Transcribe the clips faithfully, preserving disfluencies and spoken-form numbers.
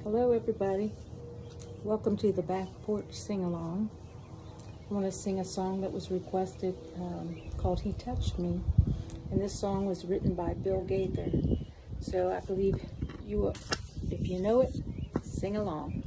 Hello everybody, welcome to the Back Porch Sing-Along. I want to sing a song that was requested um, called He Touched Me, and this song was written by Bill Gaither. So I believe you will, if you know it, sing along.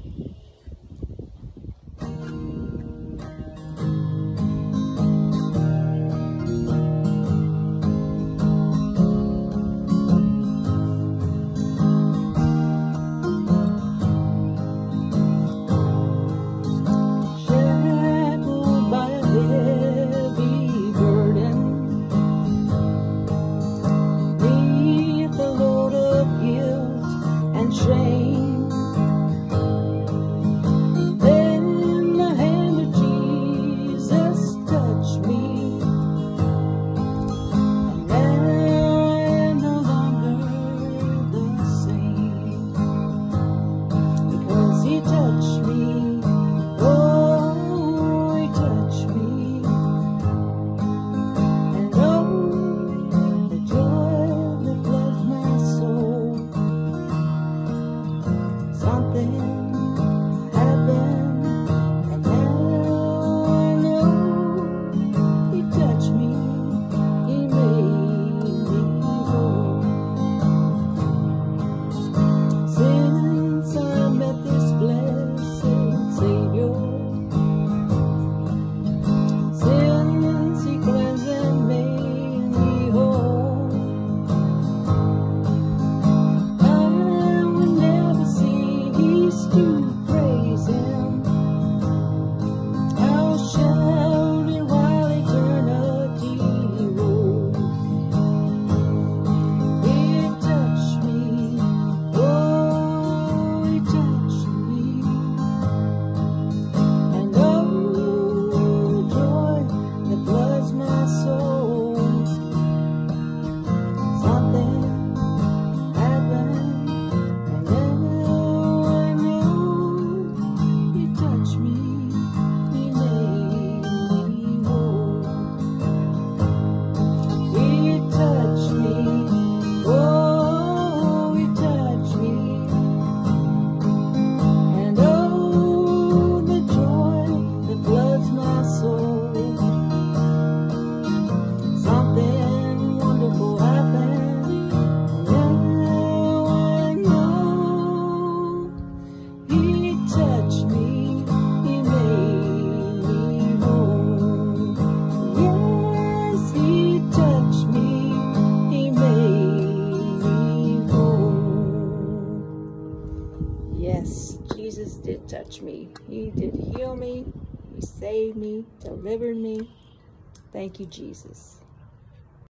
Yes, Jesus did touch me. He did heal me. He saved me, delivered me. Thank you, Jesus.